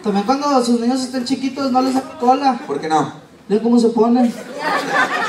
También cuando sus niños estén chiquitos no les den cola. ¿Por qué no? Miren cómo se ponen.